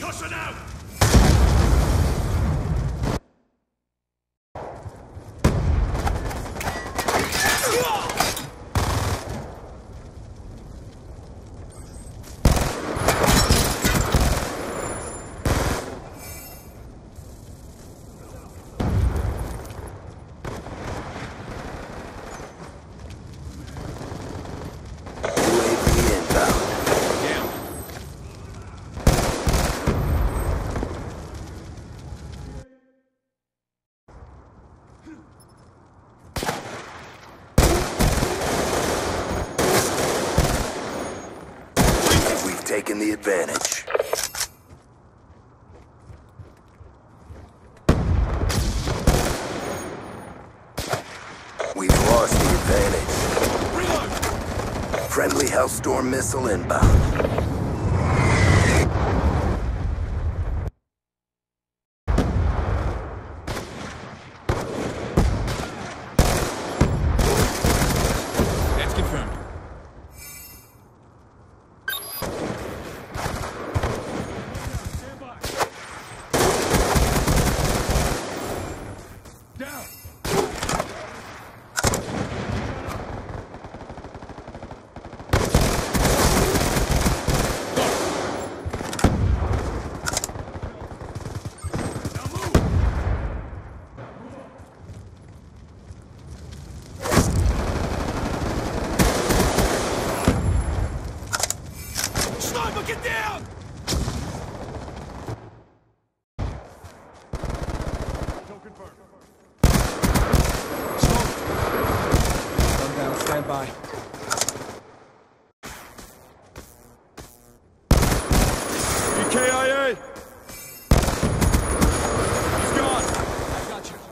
Concussion out! Taking the advantage. We've lost the advantage. Reload! Friendly Hellstorm missile inbound. That's confirmed. Get down! Kill confirmed. Smoke! One down, stand by. EKIA! He's gone! I got you.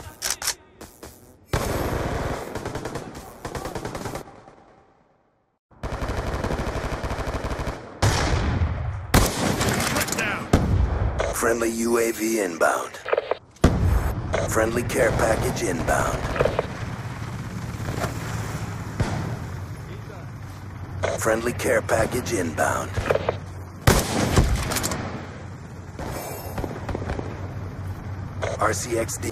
Friendly UAV inbound. Friendly care package inbound. Friendly care package inbound. RCXD.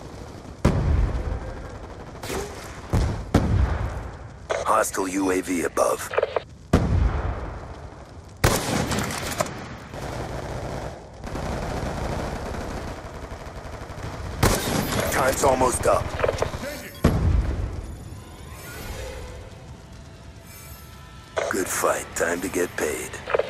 Hostile UAV above. Time's almost up. Good fight. Time to get paid.